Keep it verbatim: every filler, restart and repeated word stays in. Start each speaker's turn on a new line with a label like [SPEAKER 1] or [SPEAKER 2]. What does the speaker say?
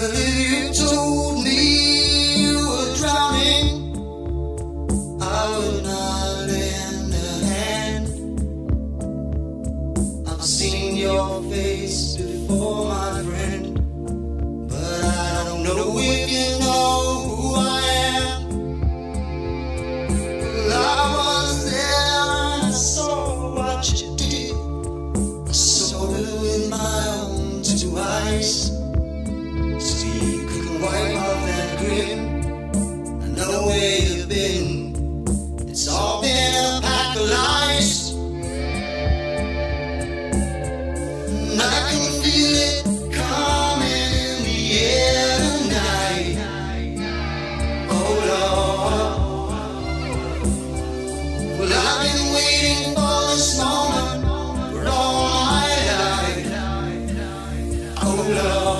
[SPEAKER 1] But if you told me you were drowning, I would not lend a hand. I've seen your face before, my friend, but I don't know if you know who I am. Well, I was there and I saw what you did. I saw it with my own two eyes. So you couldn't wipe off that grin. I know where you've been. It's all been a pack of lies. And I can feel it coming in the air tonight. Oh Lord. Well, I've been waiting for this moment for all my life. Oh Lord.